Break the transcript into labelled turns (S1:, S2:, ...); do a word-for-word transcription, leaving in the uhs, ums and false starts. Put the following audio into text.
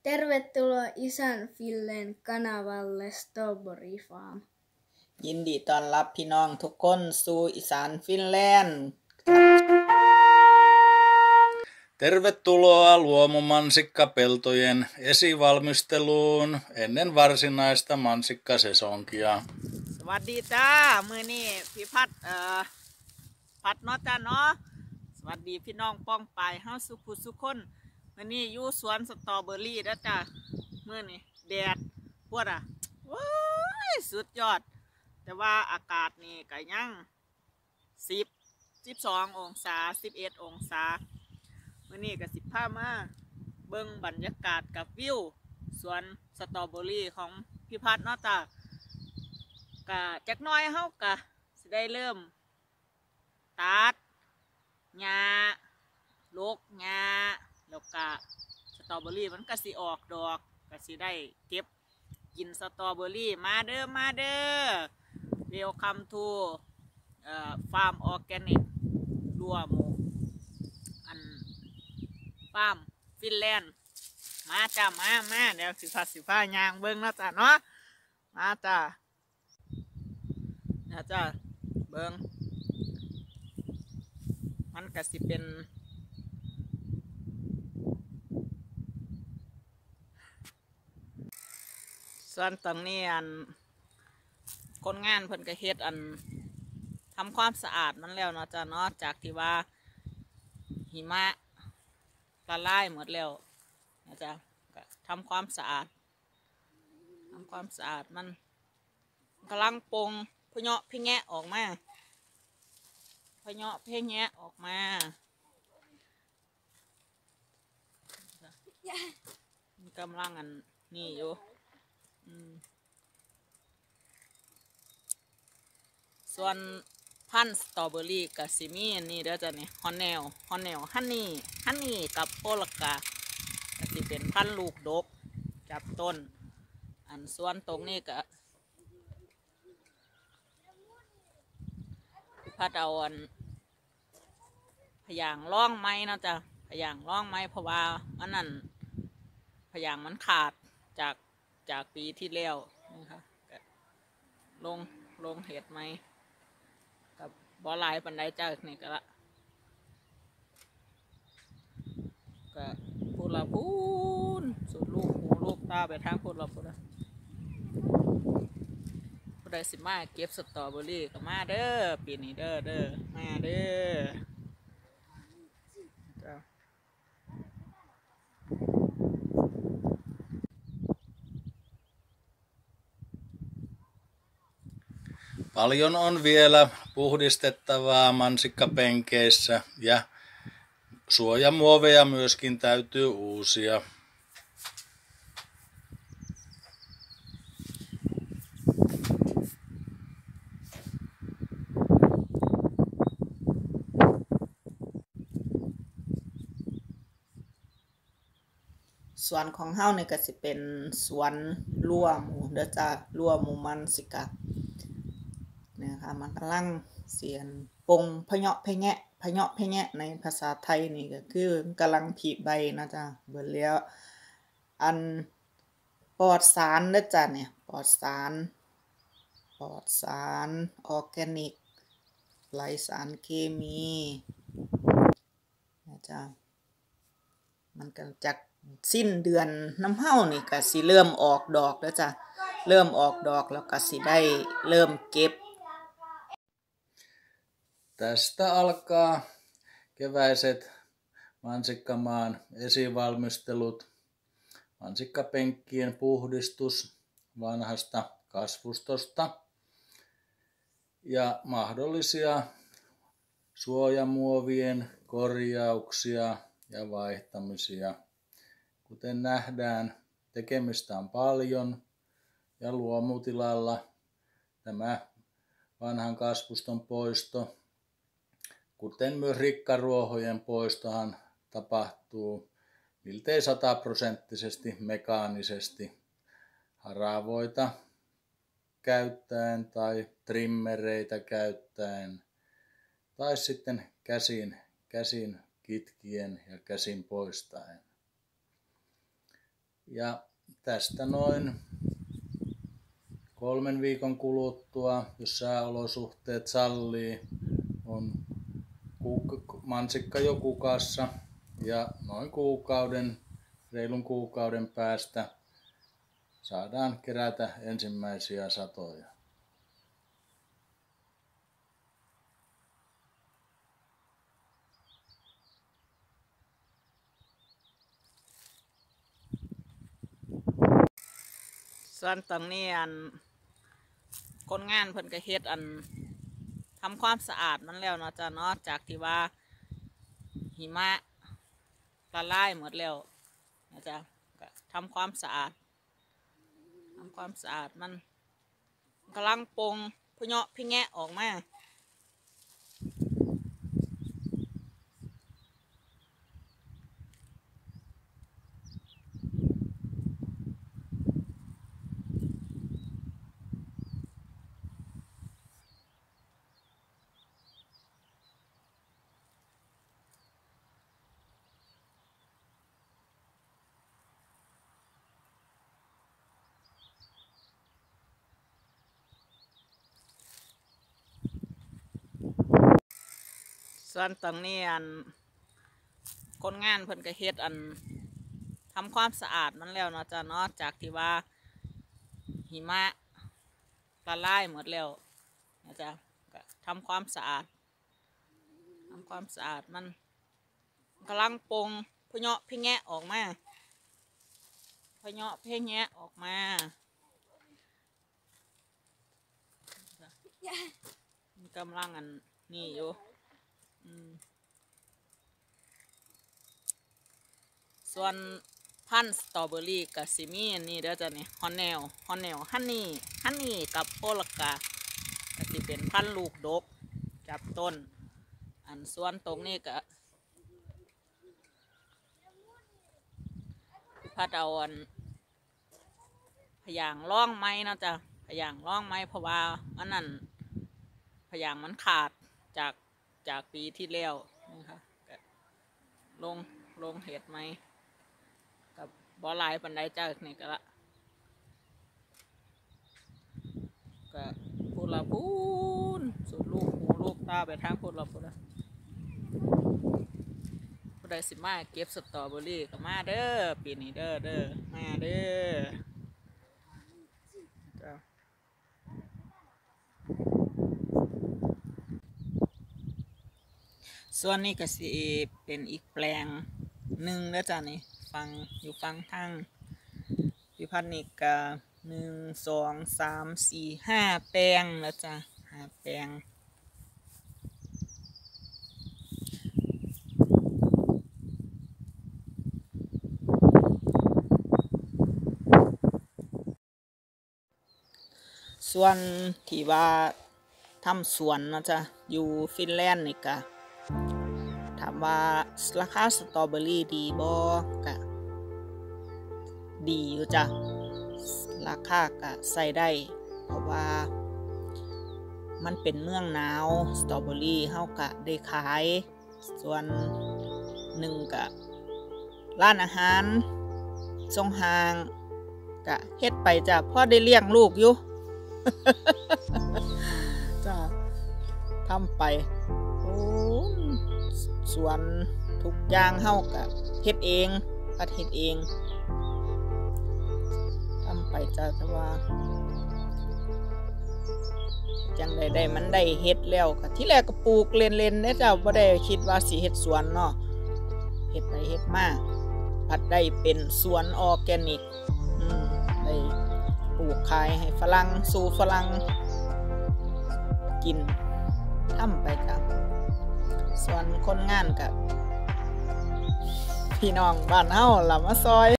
S1: Tervetuloa Isän Filleen kanavalle Strawberry Farm.
S2: ยินดีต้อนรับพี่น้องทุกคนสู่อีสานฟินแลนด์
S3: Tervetuloa luomumansikkapeltojen esivalmisteluun ennen varsinaista mansikkasesonkia.
S2: สวัสดีจ้ามื้อนี้พี่พัดเอ่อพัดเนาะจ้าเนาะสวัสดีพี่น้องป้องปายเฮาสุขุสุคนมื้อนี้อยู่สวนสตรอเบอรี่เด้อจ้ามื้อนี้แดดพวดอ่ะโอ้ยสุดยอดแต่ว่าอากาศนี่ก็ยังสิบ สิบสององศาสิบเอ็ดองศามื้อนี้ก็สิพามาเบิ่งบรรยากาศกับวิวสวนสตรอเบอรี่ของพี่พัดเนาะจ้ากะจักน้อยเฮากะสิได้เริ่มตัดหญ้าลกหญ้าแล้วก็สตรอเบอรี่มันก็สิออกดอกก็สิได้เก็บกินสตรอเบอรี่มาเด้อมาเด้อ Welcome to เอ่อ Farm Organic รัวหมูอันฟาร์มฟินแลนด์มาจ้ามามาเดี๋ยวสิพาสิพายางเบิ่งเนาะจ้าเนาะมาจ้านะจ้าเบิ่งมันก็สิเป็นส่วนตรงนี้อันคนงานเพิ่นก็เฮ็ดอันทำความสะอาดมันแล้วเนาะจ้าเนาะจากที่ว่าหิมะละลายหมดแล้วนะจ๊ะก็ทำความสะอาดทำความสะอาดมันกำลังปงพะเนาะพะแงะออกมาพะเนาะพะแงะออกมามันกำลังอันนี่อยู่ส่วนพันธุ์สตรอเบอรี่กับซิมี่นี่เด้อจ้ะนี่ฮอนแนลฮอนแนลฮันนี่ฮันนี่กับโปลกาก็สิเป็นพันธุ์ลูกดกจับต้นอันส่วนตรงนี้ก็พัดเอาอันพยางร่องไม้นะจ้ะพยางร่องไม้เพราะว่ามันนั่นพยางมันขาดจากจากปีที่แล้วนะคะลงลงเห็ดไหมกับบ่อลายปันไดจากนี่ก็ละก็พูดละพูนสุดลูกหูลูกตาไปทางพูดละพูดละพูดได้สิมาเก็บสตรอเบอรี่ก็มาเด้อปีนี้เด้อเด้อมาเด้อ
S3: Paljon on vielä puhdistettavaa mansikkapenkeissä ja suojamuoveja myöskin täytyy uusia.
S2: สวนของเฮานี่ก็สิเป็นสวนรั่วหมูเด้อจ้ารั่วหมูมันสิกะเนี่ยค่ะมันกำลังเสียนปงพะเนาะพะแงะพะเนาะพะแงะในภาษาไทยนี่ก็คือกำลังผลิใบนะจ้าเบิดแล้วอันปลอดสารเด้อจ้าเนี่ยปลอดสารปลอดสารออร์แกนิกไร้สารเคมีนะจ้ามันก็จากสิ้นเดือนน้ำเฮานี่ก็สิเริ่มออกดอกแล้วจ้ะเริ่มออกดอกแล้วก็สิได้เริ่มเก็บ
S3: Tästä alkaa keväiset mansikkamaan esivalmistelut, mansikkapenkkien puhdistus vanhasta kasvustosta ja mahdollisia suojamuovien korjauksia ja vaihtamisia. Kuten nähdään, tekemistä on paljon ja luomutilalla tämä vanhan kasvuston poisto, kuten myös rikkaruohojen poistohan tapahtuu miltei sataprosenttisesti mekaanisesti haravoita käyttäen tai trimmereitä käyttäen tai sitten käsin, käsin kitkien ja käsin poistaen. Ja tästä noin kolmen viikon kuluttua, jos sääolosuhteet sallii, on mansikka jo kukassa ja noin kuukauden, reilun kuukauden päästä saadaan kerätä ensimmäisiä satoja.
S2: ส่วนตรงนี้อันคนงานเพิ่นก็เฮ็ดอันทำความสะอาดมันแล้วเนาะจ้ะเนาะจากที่ว่าหิมะละลายหมดแล้วนะจ๊ะก็ทำความสะอาดทำความสะอาดมันกำลังปงพะเนาะพี่แงะออกมาส่วนตรงนี้อันคนงานเพิ่นก็เฮ็ดอันทำความสะอาดมันแล้วเนาะจ้ะเนาะจากที่ว่าหิมะละลายหมดแล้วนะจ๊ะก็ทำความสะอาดทำความสะอาดมันกำลังปงพะเนาะพี่แงะออกมาพะเนาะพี่แงะออกมามันกำลังอันนี่อยู่ส่วนพันธุ์สตรอเบอรี่กับซิมี่นี่เด้อจ้ะนี่ฮอนแนลฮอนแนลฮันนี่ฮันนี่กับโปลกาก็จะเป็นพันธุ์ลูกดกจับต้นอันส่วนตรงนี้ก็พัดเอาอันพยางร่องไม้นะจ้ะพยางร่องไม้เพราะว่าอันนั้นพยางมันขาดจากจากปีที่แล้วนะคะลงลงเห็ดไหมกับบ่อลายปันไดจากนี่ก็ละก็พูดละพูนสุดลูกหูลูกตาไปทางพูดละพูดละพูดได้สิมาเก็บสตรอเบอรี่ก็มาเด้อปีนี้เด้อเด้อมาเด้อส่วนนี้ก็สิเป็นอีกแปลงหนึ่งแล้วจ้ะนี่ฟังอยู่ฟังทางพิพัฒน์นี่ก็หนึ่งสองสามสี่ห้าแปลงแล้วจ้ะห้าแปลงส่วนที่ว่าทำสวนนะจ๊ะอยู่ฟินแลนด์นี่ก็ถามว่าราคาสตรอเบอรี่ดีบ่ก็ดีอยู่จ้ะราคาก็ใส่ได้เพราะว่ามันเป็นเมืองหนาวสตรอเบอรี่เฮาก็ได้ขายส่วนหนึ่งก็ร้านอาหารทรงห่างก็เฮ็ดไปจ้ะพอได้เลี้ยงลูกอยู่ จ้ะทำไปโอ้สวนทุกอย่างเฮาก็เฮ็ดเองพัดเฮ็ดเองทำไปจ้ะแต่ว่าจังใดได้มันได้เฮ็ดแล้วก็ที่แรกก็ปลูกเล่นๆเด้อจ้ะบ่ได้คิดว่าสิเฮ็ดสวนเนาะเฮ็ดไปเฮ็ดมาพัดได้เป็นสวนออร์แกนิกอืมได้ปลูกขายให้ฝรั่งสู่ฝรั่งกินทำไปจ้ะส่วนคนงานกับพี่น้องบ้านเฮาล่ะมาซอย